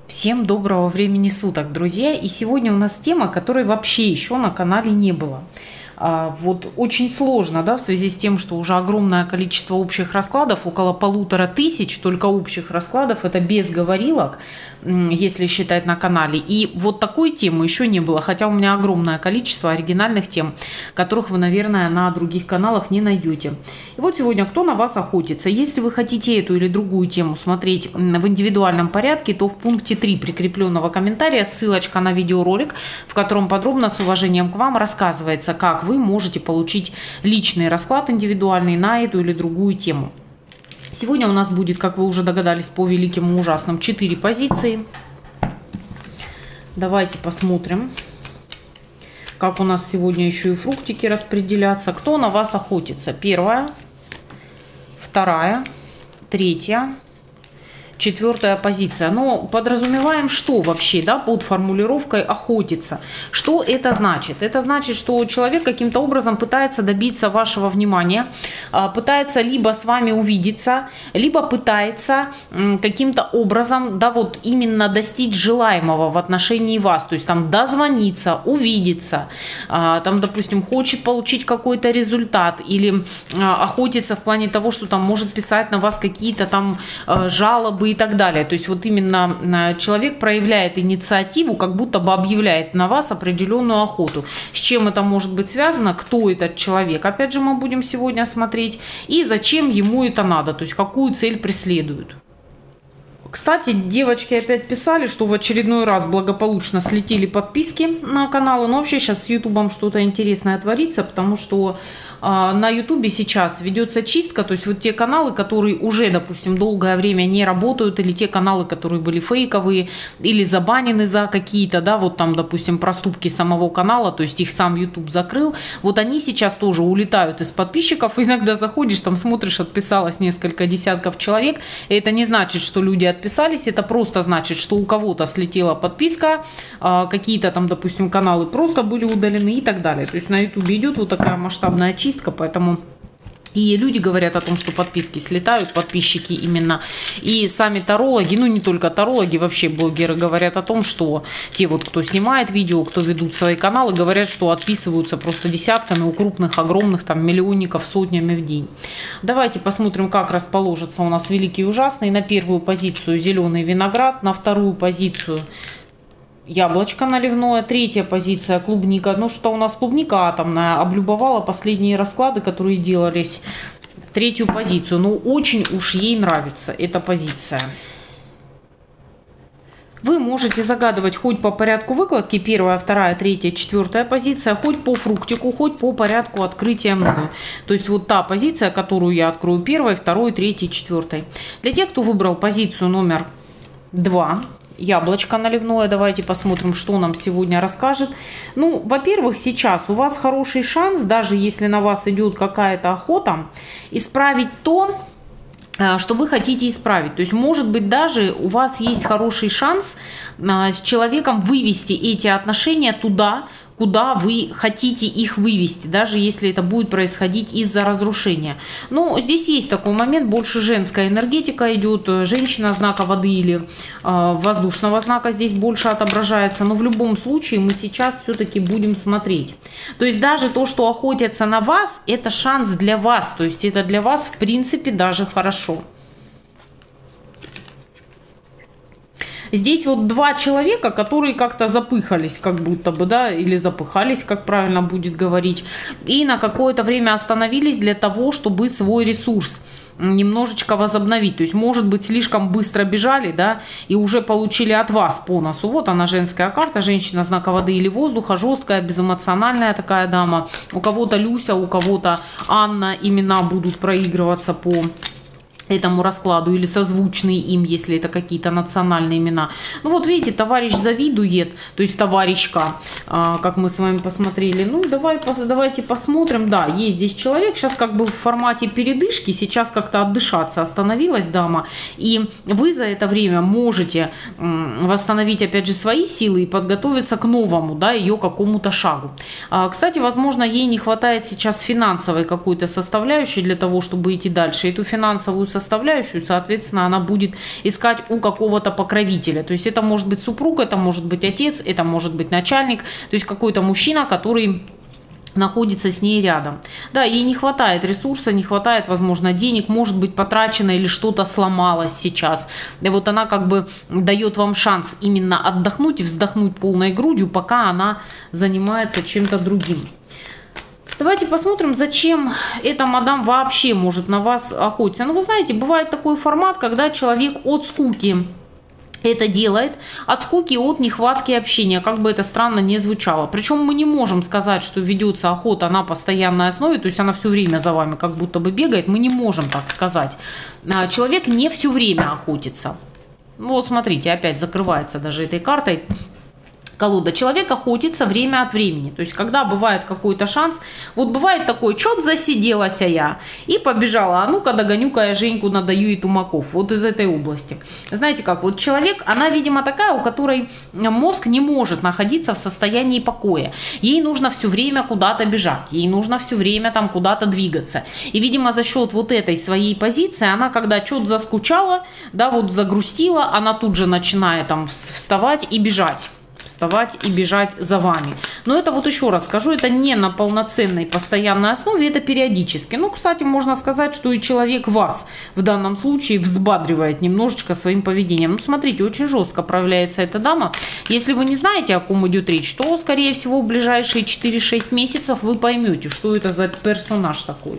Всем доброго времени суток, друзья! И сегодня у нас тема, которой вообще еще на канале не было. Вот очень сложно, да, в связи с тем, что уже огромное количество общих раскладов, около 1500 только общих раскладов, это без говорилок, если считать на канале. И вот такой темы еще не было, хотя у меня огромное количество оригинальных тем, которых вы, наверное, на других каналах не найдете. И вот сегодня кто на вас охотится. Если вы хотите эту или другую тему смотреть в индивидуальном порядке, то в пункте 3 прикрепленного комментария ссылочка на видеоролик, в котором подробно с уважением к вам рассказывается, как вы можете получить личный расклад индивидуальный на эту или другую тему. Сегодня у нас будет, как вы уже догадались, по великим и ужасным 4 позиции. Давайте посмотрим, как у нас сегодня еще и фруктики распределятся. Кто на вас охотится? Первая, вторая, третья, четвертая позиция. Но подразумеваем, что вообще, да, под формулировкой охотиться. Что это значит? Это значит, что человек каким-то образом пытается добиться вашего внимания, пытается либо с вами увидеться, либо пытается каким-то образом, да, вот именно достичь желаемого в отношении вас. То есть там дозвониться, увидеться, там, допустим, хочет получить какой-то результат или охотиться в плане того, что там может писать на вас какие-то там жалобы и так далее. То есть вот именно человек проявляет инициативу, как будто бы объявляет на вас определенную охоту. С чем это может быть связано, кто этот человек, опять же, мы будем сегодня смотреть, и зачем ему это надо, то есть какую цель преследуют. Кстати, девочки опять писали, что в очередной раз благополучно слетели подписки на каналы. Но вообще сейчас с Ютубом что-то интересное творится, потому что на Ютубе сейчас ведется чистка. То есть вот те каналы, которые уже, допустим, долгое время не работают, или те каналы, которые были фейковые, или забанены за какие-то, да, вот там, допустим, проступки самого канала, то есть их сам Ютуб закрыл. Вот они сейчас тоже улетают из подписчиков. Иногда заходишь, там смотришь, отписалось несколько десятков человек. И это не значит, что люди отписались, это просто значит, что у кого-то слетела подписка, какие-то там, допустим, каналы просто были удалены и так далее. То есть на YouTube идет вот такая масштабная чистка, поэтому и люди говорят о том, что подписки слетают, подписчики именно, и сами тарологи, ну не только тарологи, вообще блогеры говорят о том, что те вот, кто снимает видео, кто ведут свои каналы, говорят, что отписываются просто десятками, у крупных, огромных, там, миллионников, сотнями в день. Давайте посмотрим, как расположится у нас великий и ужасный. На первую позицию зеленый виноград, на вторую позицию яблочко наливное, третья позиция клубника. Ну что у нас клубника атомная облюбовала последние расклады, которые делались. Третью позицию. Ну очень уж ей нравится эта позиция. Вы можете загадывать хоть по порядку выкладки, первая, вторая, третья, четвертая позиция, хоть по фруктику, хоть по порядку открытия мною. То есть вот та позиция, которую я открою первой, второй, третьей, четвертой. Для тех, кто выбрал позицию номер 2, яблочко наливное, давайте посмотрим, что нам сегодня расскажет. Ну, во-первых, сейчас у вас хороший шанс, даже если на вас идет какая-то охота, исправить то, что вы хотите исправить. То есть, может быть, даже у вас есть хороший шанс с человеком вывести эти отношения туда, куда вы хотите их вывести, даже если это будет происходить из-за разрушения. Но здесь есть такой момент, больше женская энергетика идет, женщина знака воды или воздушного знака здесь больше отображается, но в любом случае мы сейчас все-таки будем смотреть. То есть даже то, что охотятся на вас, это шанс для вас, то есть это для вас в принципе даже хорошо. Здесь вот два человека, которые как-то запыхались, как будто бы, да, или запыхались, как правильно будет говорить, и на какое-то время остановились для того, чтобы свой ресурс немножечко возобновить. То есть, может быть, слишком быстро бежали, да, и уже получили от вас по носу. Вот она, женская карта, женщина знака воды или воздуха, жесткая, безэмоциональная такая дама. У кого-то Люся, у кого-то Анна, имена будут проигрываться по этому раскладу, или созвучные им, если это какие-то национальные имена. Ну вот видите, товарищ завидует, то есть товарищка, как мы с вами посмотрели. Ну давайте посмотрим. Да, есть здесь человек, сейчас как бы в формате передышки, сейчас как-то отдышаться остановилась дама, и вы за это время можете восстановить опять же свои силы и подготовиться к новому, да, ее какому-то шагу. Кстати, возможно, ей не хватает сейчас финансовой какой-то составляющей для того, чтобы идти дальше. Эту финансовую составляющую, соответственно, она будет искать у какого-то покровителя. То есть это может быть супруг, это может быть отец, это может быть начальник, то есть какой-то мужчина, который находится с ней рядом. Да, ей не хватает ресурса, не хватает, возможно, денег, может быть потрачено или что-то сломалось сейчас. И вот она как бы дает вам шанс именно отдохнуть и вздохнуть полной грудью, пока она занимается чем-то другим. Давайте посмотрим, зачем эта мадам вообще может на вас охотиться. Ну, вы знаете, бывает такой формат, когда человек от скуки это делает, от скуки, от нехватки общения, как бы это странно не звучало. Причем мы не можем сказать, что ведется охота на постоянной основе, то есть она все время за вами как будто бы бегает, мы не можем так сказать. Человек не все время охотится. Ну, вот смотрите, опять закрывается даже этой картой колода. Человек охотится время от времени. То есть, когда бывает какой-то шанс, вот бывает такой, чё-то засиделась я и побежала, а ну-ка догоню-ка я Женьку, надаю и тумаков. Вот из этой области. Знаете как, вот человек, она, видимо, такая, у которой мозг не может находиться в состоянии покоя. Ей нужно все время куда-то бежать, ей нужно все время там куда-то двигаться. И, видимо, за счет вот этой своей позиции, она, когда что-то заскучала, да, вот загрустила, она тут же начинает там вставать и бежать. Вставать и бежать за вами. Но это вот еще раз скажу, это не на полноценной постоянной основе, это периодически. Ну, кстати, можно сказать, что и человек вас в данном случае взбадривает немножечко своим поведением. Ну, смотрите, очень жестко проявляется эта дама. Если вы не знаете, о ком идет речь, то, скорее всего, в ближайшие 4-6 месяцев вы поймете, что это за персонаж такой.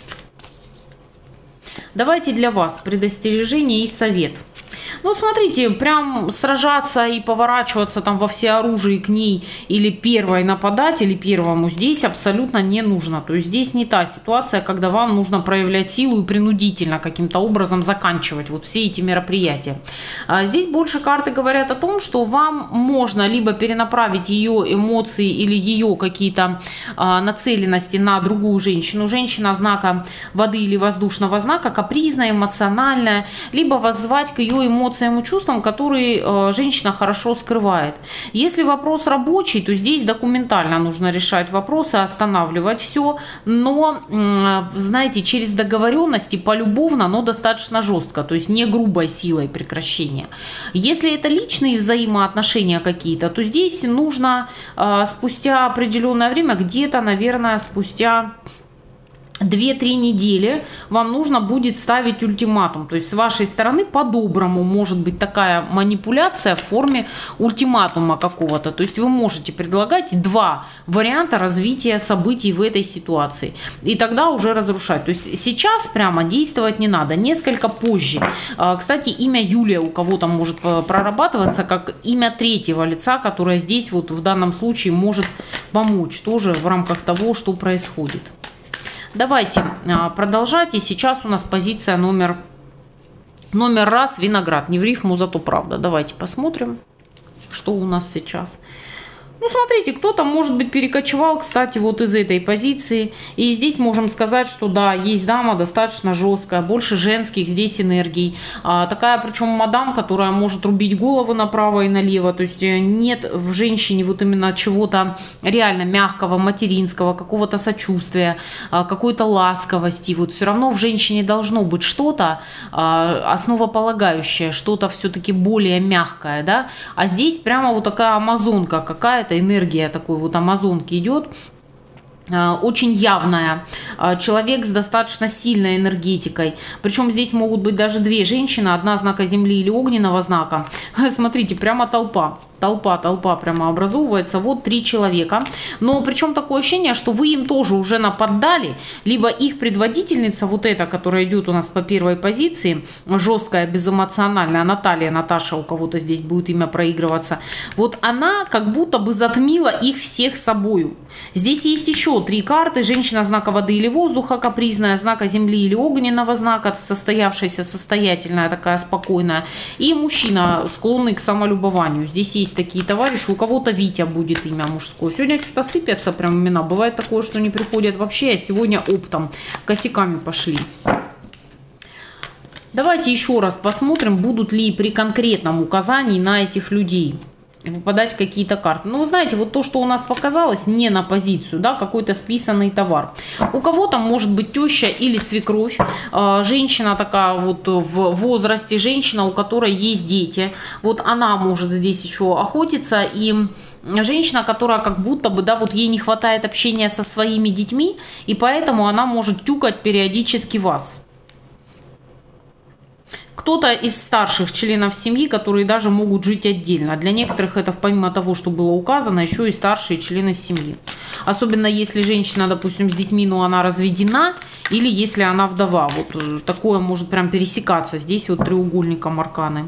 Давайте для вас предостережение и совет. Ну, смотрите, прям сражаться и поворачиваться там во всеоружии к ней или первой нападать, или первому здесь абсолютно не нужно. То есть здесь не та ситуация, когда вам нужно проявлять силу и принудительно каким-то образом заканчивать вот все эти мероприятия. Здесь больше карты говорят о том, что вам можно либо перенаправить ее эмоции или ее какие-то нацеленности на другую женщину. Женщина знака воды или воздушного знака, капризная, эмоциональная, либо воззвать к ее эмоциям и чувствам, которые женщина хорошо скрывает. Если вопрос рабочий, то здесь документально нужно решать вопросы, останавливать все, но, знаете, через договоренности полюбовно, но достаточно жестко, то есть не грубой силой прекращения. Если это личные взаимоотношения какие-то, то здесь нужно спустя определенное время, где-то, наверное, спустя 2-3 недели вам нужно будет ставить ультиматум. То есть с вашей стороны по-доброму может быть такая манипуляция в форме ультиматума какого-то. То есть вы можете предлагать 2 варианта развития событий в этой ситуации. И тогда уже разрушать. То есть сейчас прямо действовать не надо. Несколько позже. Кстати, имя Юлия у кого-то может прорабатываться как имя 3-го лица, которое здесь вот в данном случае может помочь тоже в рамках того, что происходит. Давайте продолжать. И сейчас у нас позиция номер раз, виноград. Не в рифму, зато правда. Давайте посмотрим, что у нас сейчас. Ну, смотрите, кто-то, может быть, перекочевал, кстати, вот из этой позиции. И здесь можем сказать, что да, есть дама достаточно жесткая, больше женских здесь энергий. Такая, причем мадам, которая может рубить голову направо и налево. То есть нет в женщине вот именно чего-то реально мягкого, материнского, какого-то сочувствия, какой-то ласковости. Вот все равно в женщине должно быть что-то основополагающее, что-то все-таки более мягкое, да. А здесь прямо вот такая амазонка какая-то, энергия такой вот амазонки идет, очень явная, человек с достаточно сильной энергетикой. Причем здесь могут быть даже 2 женщины, одна знака земли или огненного знака. Смотрите, прямо толпа прямо образовывается. Вот 3 человека. Но причем такое ощущение, что вы им тоже уже нападали, либо их предводительница, вот эта, которая идет у нас по первой позиции, жесткая, безэмоциональная, Наталья, Наташа, у кого-то здесь будет имя проигрываться, вот она как будто бы затмила их всех собою. Здесь есть еще 3 карты. Женщина знака воды или воздуха, капризная, знака земли или огненного знака, состоявшаяся, состоятельная, такая спокойная. И мужчина, склонный к самолюбованию. Здесь есть такие товарищи, у кого-то Витя будет имя мужское. Сегодня что-то сыпятся прям имена. Бывает такое, что не приходят вообще, а сегодня оптом, косяками пошли. Давайте еще раз посмотрим, будут ли при конкретном указании на этих людей выпадать какие-то карты. Ну, вы знаете, вот то, что у нас показалось, не на позицию, да, какой-то списанный товар. У кого-то может быть теща или свекровь, женщина такая вот в возрасте, женщина, у которой есть дети. Вот она может здесь еще охотиться, и женщина, которая как будто бы, да, вот ей не хватает общения со своими детьми, и поэтому она может тюкать периодически вас. Кто-то из старших членов семьи, которые даже могут жить отдельно. Для некоторых это, помимо того, что было указано, еще и старшие члены семьи. Особенно если женщина, допустим, с детьми, но она разведена, или если она вдова. Вот такое может прям пересекаться здесь вот треугольником арканы.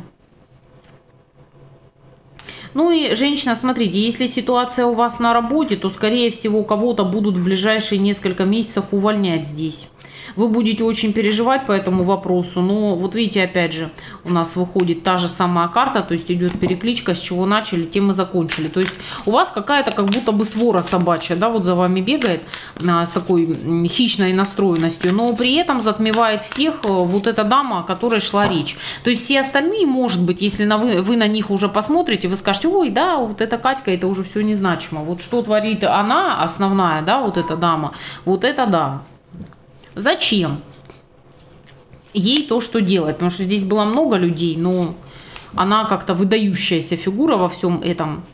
Ну и, женщина, смотрите, если ситуация у вас на работе, то, скорее всего, кого-то будут в ближайшие несколько месяцев увольнять здесь. Вы будете очень переживать по этому вопросу, но вот видите, опять же, у нас выходит та же самая карта, то есть идет перекличка, с чего начали, тем и закончили. То есть у вас какая-то как будто бы свора собачья, да, вот за вами бегает с такой хищной настроенностью, но при этом затмевает всех вот эта дама, о которой шла речь. То есть все остальные, может быть, если вы на них уже посмотрите, вы скажете: ой, да, вот эта Катька, это уже все незначимо. Вот что творит она, основная, да, вот эта дама, вот это да. Зачем ей то, что делать? Потому что здесь было много людей, но она как-то выдающаяся фигура во всем этом.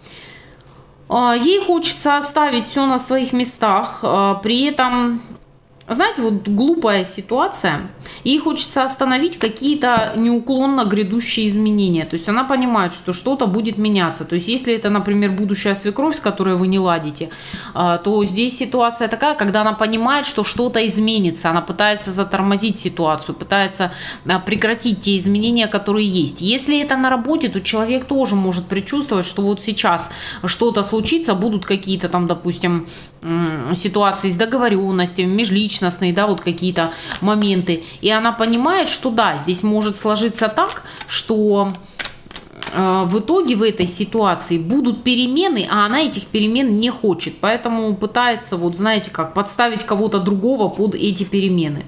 Ей хочется оставить все на своих местах, при этом, знаете, вот глупая ситуация, ей хочется остановить какие-то неуклонно грядущие изменения. То есть она понимает, что что-то будет меняться. То есть если это, например, будущая свекровь, с которой вы не ладите, то здесь ситуация такая, когда она понимает, что что-то изменится. Она пытается затормозить ситуацию, пытается прекратить те изменения, которые есть. Если это на работе, то человек тоже может предчувствовать, что вот сейчас что-то случится, будут какие-то там, допустим, ситуации с договоренностями, межличностными, да, вот какие-то моменты. И она понимает, что да, здесь может сложиться так, что в итоге в этой ситуации будут перемены, а она этих перемен не хочет. Поэтому пытается, вот знаете как, подставить кого-то другого под эти перемены.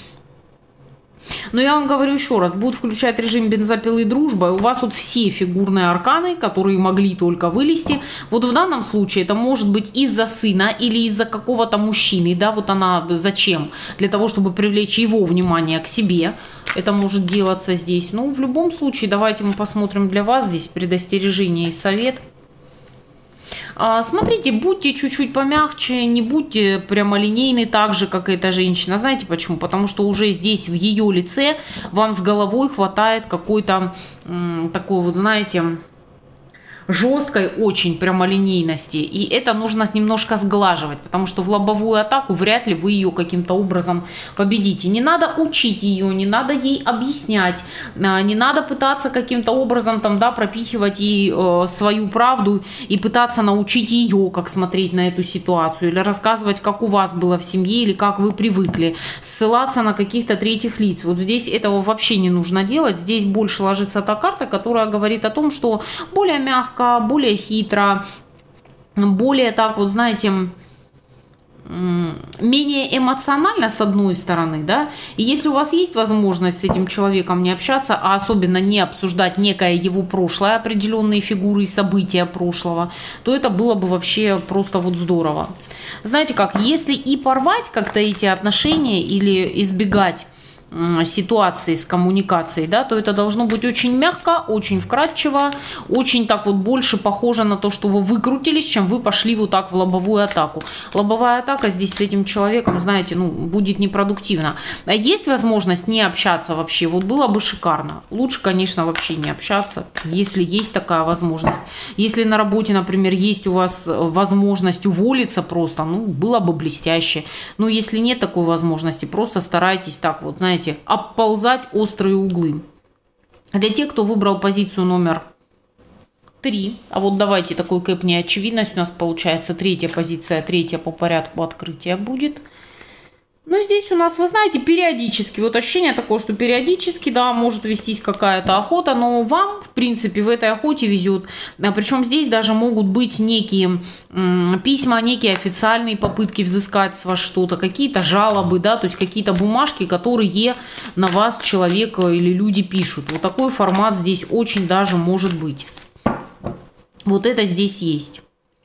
Но я вам говорю еще раз, будут включать режим бензопилы дружба, и у вас вот все фигурные арканы, которые могли только вылезти. Вот в данном случае это может быть из-за сына или из-за какого-то мужчины, да, вот она зачем? Для того, чтобы привлечь его внимание к себе. Это может делаться здесь. Ну, в любом случае, давайте мы посмотрим для вас здесь предостережение и совет. Смотрите, будьте чуть-чуть помягче, не будьте прямолинейны так же, как эта женщина. Знаете почему? Потому что уже здесь в ее лице вам с головой хватает какой-то такой вот, знаете, жесткой очень прямолинейности. И это нужно немножко сглаживать, потому что в лобовую атаку вряд ли вы ее каким-то образом победите. Не надо учить ее, не надо ей объяснять, не надо пытаться каким-то образом там, да, пропихивать ей свою правду и пытаться научить ее, как смотреть на эту ситуацию, или рассказывать, как у вас было в семье, или как вы привыкли, ссылаться на каких-то третьих лиц. Вот здесь этого вообще не нужно делать. Здесь больше ложится та карта, которая говорит о том, что более мягко, более хитро, более так вот, знаете, менее эмоционально с одной стороны, да, и если у вас есть возможность с этим человеком не общаться, а особенно не обсуждать некое его прошлое, определенные фигуры и события прошлого, то это было бы вообще просто вот здорово. Знаете как, если и порвать как-то эти отношения или избегать ситуации с коммуникацией, да, то это должно быть очень мягко, очень вкратчиво, очень так вот больше похоже на то, что вы выкрутились, чем вы пошли вот так в лобовую атаку. Лобовая атака здесь с этим человеком, знаете, ну, будет непродуктивно. А есть возможность не общаться вообще, вот было бы шикарно. Лучше, конечно, вообще не общаться, если есть такая возможность. Если на работе, например, есть у вас возможность уволиться просто, ну, было бы блестяще. Но если нет такой возможности, просто старайтесь так вот, знаете, обползать острые углы. Для тех, кто выбрал позицию номер 3, а вот давайте такой кэп неочевидность, у нас получается третья позиция, третья по порядку открытия будет. Но здесь у нас, вы знаете, периодически, вот ощущение такое, что периодически, да, может вестись какая-то охота, но вам, в принципе, в этой охоте везет. Причем здесь даже могут быть некие письма, некие официальные попытки взыскать с вас что-то, какие-то жалобы, да, то есть какие-то бумажки, которые на вас человек или люди пишут. Вот такой формат здесь очень даже может быть. Вот это здесь есть.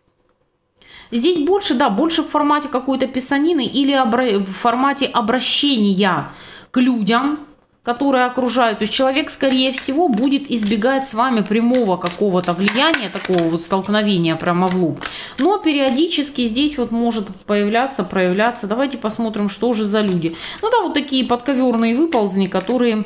Здесь больше, да, больше в формате какой-то писанины или в формате обращения к людям, которые окружают. То есть человек, скорее всего, будет избегать с вами прямого какого-то влияния, такого вот столкновения прямо в лоб. Но периодически здесь вот может появляться, проявляться. Давайте посмотрим, что же за люди. Ну да, вот такие подковерные выползни, которые...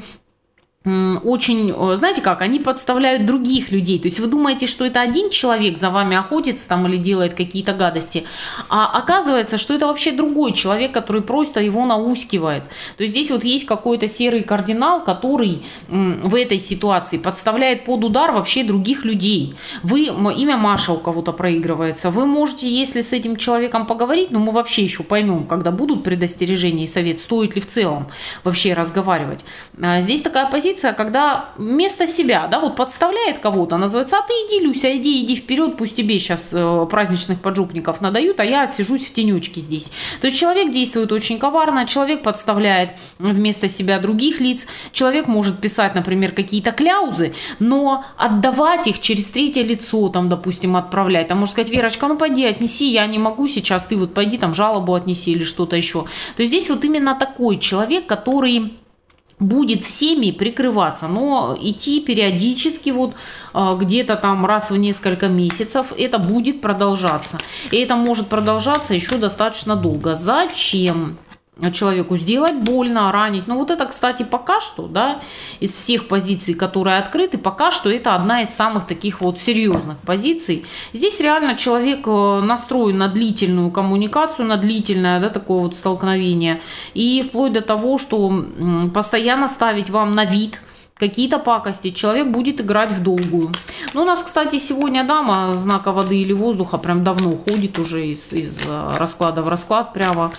очень, знаете как, они подставляют других людей. То есть вы думаете, что это один человек за вами охотится там или делает какие-то гадости, а оказывается, что это вообще другой человек, который просто его наускивает. То есть здесь вот есть какой-то серый кардинал, который в этой ситуации подставляет под удар вообще других людей. Имя Маша у кого-то проигрывается. Вы можете, если с этим человеком поговорить, но мы вообще еще поймем, когда будут предостережения и совет, стоит ли в целом вообще разговаривать. Здесь такая позиция, когда вместо себя, да, вот подставляет кого-то, называется, а ты иди, Люся, иди вперед, пусть тебе сейчас праздничных поджопников надают, а я отсижусь в тенечке здесь. То есть человек действует очень коварно, человек подставляет вместо себя других лиц, человек может писать, например, какие-то кляузы, но отдавать их через третье лицо, там, допустим, отправлять, там, может сказать, Верочка, ну пойди, отнеси, я не могу сейчас, ты вот пойди, там, жалобу отнеси или что-то еще. То есть здесь вот именно такой человек, который будет всеми прикрываться, но идти периодически вот где-то там раз в несколько месяцев это будет продолжаться. И это может продолжаться еще достаточно долго. Зачем? Человеку сделать больно, ранить. Но вот это, кстати, пока что, да, из всех позиций, которые открыты, пока что это одна из самых таких вот серьезных позиций. Здесь реально человек настроен на длительную коммуникацию, на длительное, да, такое вот столкновение. И вплоть до того, что постоянно ставить вам на вид какие-то пакости, человек будет играть в долгую. Ну, у нас, кстати, сегодня дама знака воды или воздуха прям давно ходит уже из расклада в расклад прямо.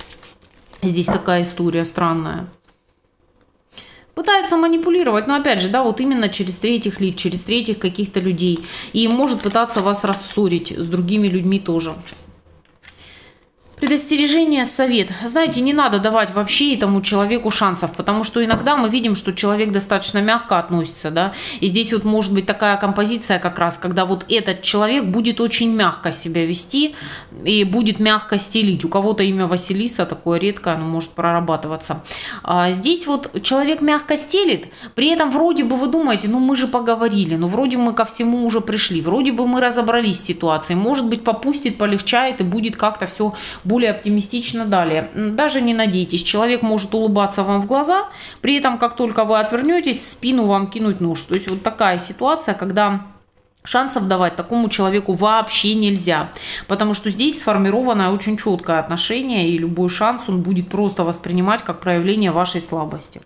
Здесь такая история странная. Пытается манипулировать, но опять же, да, вот именно через третьих лиц, через третьих каких-то людей. И может пытаться вас рассорить с другими людьми тоже. Предостережение, совет. Знаете, не надо давать вообще этому человеку шансов, потому что иногда мы видим, что человек достаточно мягко относится, да, и здесь вот может быть такая композиция как раз, когда вот этот человек будет очень мягко себя вести и будет мягко стелить. У кого-то имя Василиса, такое редкое, оно может прорабатываться. Здесь вот человек мягко стелит, при этом вроде бы вы думаете, ну мы же поговорили, ну вроде мы ко всему уже пришли, вроде бы мы разобрались с ситуацией, может быть попустит, полегчает и будет как-то все более оптимистично далее. Даже не надейтесь, человек может улыбаться вам в глаза, при этом, как только вы отвернетесь, в спину вам кинуть нож. То есть вот такая ситуация, когда шансов давать такому человеку вообще нельзя, потому что здесь сформировано очень четкое отношение, и любой шанс он будет просто воспринимать как проявление вашей слабости.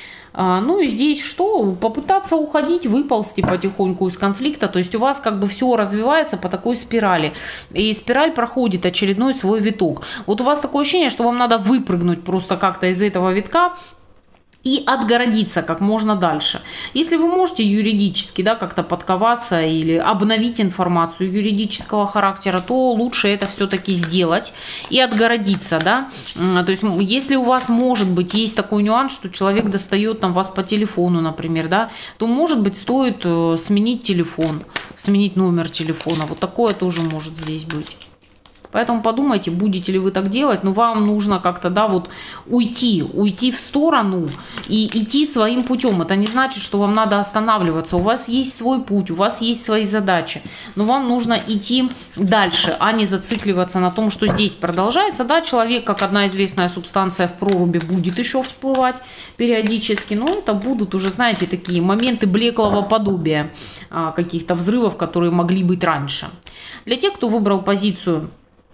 Ну и здесь что? Попытаться уходить, выползти потихоньку из конфликта. То есть у вас как бы все развивается по такой спирали. И спираль проходит очередной свой виток. Вот у вас такое ощущение, что вам надо выпрыгнуть просто как-то из этого витка и отгородиться как можно дальше. Если вы можете юридически, да, как-то подковаться или обновить информацию юридического характера, то лучше это все-таки сделать и отгородиться, да. То есть если у вас, может быть, есть такой нюанс, что человек достает там вас по телефону, например, да, то, может быть, стоит сменить телефон, сменить номер телефона. Вот такое тоже может здесь быть. Поэтому подумайте, будете ли вы так делать, но вам нужно как-то, да, вот уйти в сторону и идти своим путем. Это не значит, что вам надо останавливаться. У вас есть свой путь, у вас есть свои задачи, но вам нужно идти дальше, а не зацикливаться на том, что здесь продолжается. Да, человек, как одна известная субстанция в проруби, будет еще всплывать периодически, но это будут уже, знаете, такие моменты блеклого подобия каких-то взрывов, которые могли быть раньше. Для тех, кто выбрал позицию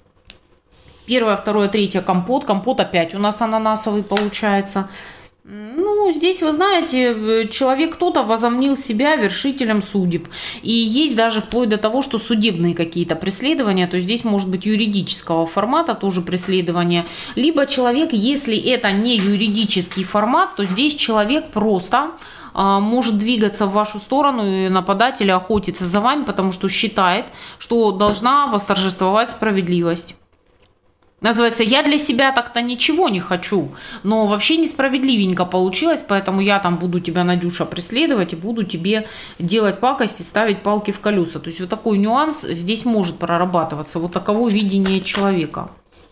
первое, второе, третье компот. Компот опять у нас ананасовый получается. Ну, здесь, вы знаете, человек кто-то возомнил себя вершителем судеб. И есть даже вплоть до того, что судебные какие-то преследования, то есть здесь может быть юридического формата тоже преследование. Либо человек, если это не юридический формат, то здесь человек просто может двигаться в вашу сторону и нападать или охотиться за вами, потому что считает, что должна восторжествовать справедливость. Называется, я для себя так-то ничего не хочу, но вообще несправедливенько получилось, поэтому я там буду тебя, Надюша, преследовать и буду тебе делать пакости, ставить палки в колеса. То есть вот такой нюанс здесь может прорабатываться. Вот таково видение человека.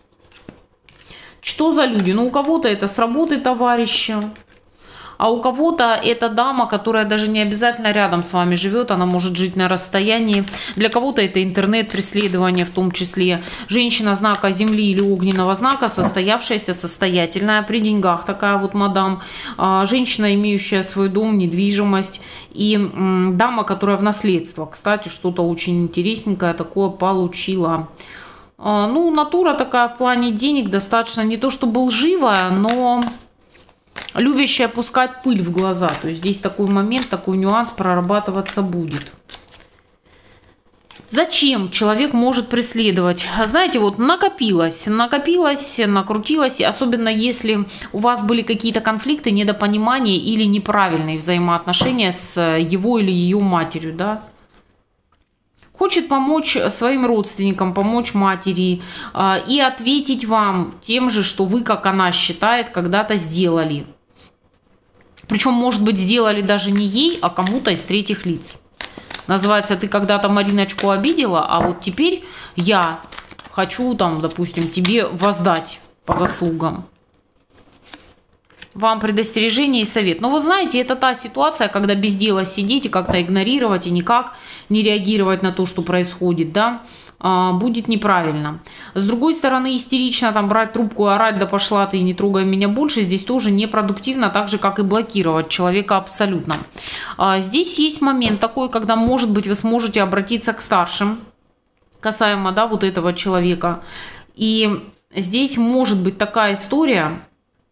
Что за люди? Ну, у кого-то это с работы товарища, а у кого-то это дама, которая даже не обязательно рядом с вами живет, она может жить на расстоянии. Для кого-то это интернет-преследование в том числе. Женщина знака Земли или огненного знака, состоявшаяся, состоятельная, при деньгах такая вот мадам. Женщина, имеющая свой дом, недвижимость. И дама, которая в наследство. Кстати, что-то очень интересненькое такое получила. Ну, натура такая в плане денег достаточно не то чтобы лживая, но любящая пускать пыль в глаза. То есть здесь такой момент, такой нюанс прорабатываться будет. Зачем человек может преследовать? Знаете, вот накопилось, накрутилось, особенно если у вас были какие-то конфликты, недопонимания или неправильные взаимоотношения с его или ее матерью, да? Хочет помочь своим родственникам, помочь матери и ответить вам тем же, что вы, как она считает, когда-то сделали. Причем, может быть, сделали даже не ей, а кому-то из третьих лиц. Называется, ты когда-то Мариночку обидела, а вот теперь я хочу, там, допустим, тебе воздать по заслугам. Вам предостережение и совет. Но вот знаете, это та ситуация, когда без дела сидеть и как-то игнорировать и никак не реагировать на то, что происходит, да, будет неправильно. С другой стороны, истерично там брать трубку и орать, да пошла ты и не трогай меня больше, здесь тоже непродуктивно, так же, как и блокировать человека абсолютно. Здесь есть момент такой, когда, может быть, вы сможете обратиться к старшим, касаемо, да, вот этого человека. И здесь может быть такая история,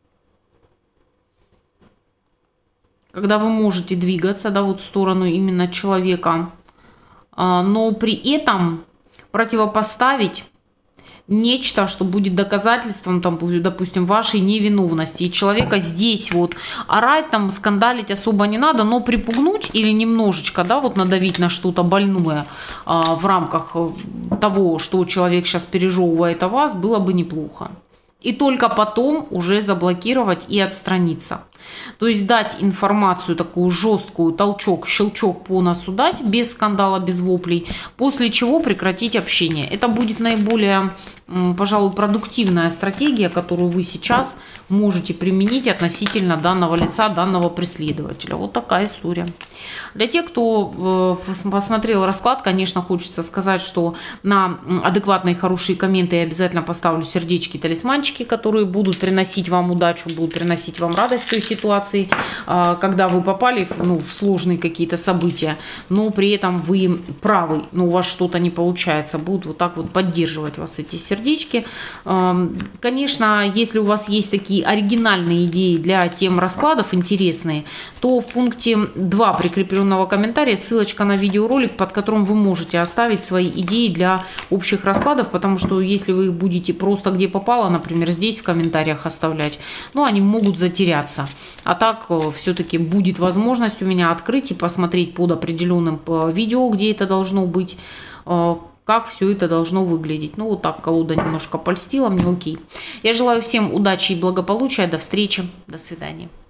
когда вы можете двигаться, да, вот в сторону именно человека, но при этом противопоставить нечто, что будет доказательством, там, допустим, вашей невиновности. И человека здесь вот орать, там, скандалить особо не надо, но припугнуть или немножечко, да, вот надавить на что-то больное в рамках того, что человек сейчас пережевывает о вас, было бы неплохо. И только потом уже заблокировать и отстраниться. То есть дать информацию такую жесткую, толчок, щелчок по носу дать, без скандала, без воплей, после чего прекратить общение. Это будет наиболее, пожалуй, продуктивная стратегия, которую вы сейчас можете применить относительно данного лица, данного преследователя. Вот такая история. Для тех, кто посмотрел расклад, конечно, хочется сказать, что на адекватные, хорошие комменты я обязательно поставлю сердечки, талисманчики, которые будут приносить вам удачу, будут приносить вам радость в той ситуации, когда вы попали в сложные какие-то события, но при этом вы правы, но у вас что-то не получается. Будут вот так вот поддерживать вас эти сердечки. Конечно, если у вас есть такие оригинальные идеи для тем раскладов, интересные, то в пункте 2 прикрепленного комментария ссылочка на видеоролик, под которым вы можете оставить свои идеи для общих раскладов, потому что если вы их будете просто где попало, например, здесь в комментариях оставлять, ну, они могут затеряться. А так все-таки будет возможность у меня открыть и посмотреть под определенным видео, где это должно быть, как все это должно выглядеть. Ну, вот так колода немножко польстила мне, окей. Я желаю всем удачи и благополучия. До встречи. До свидания.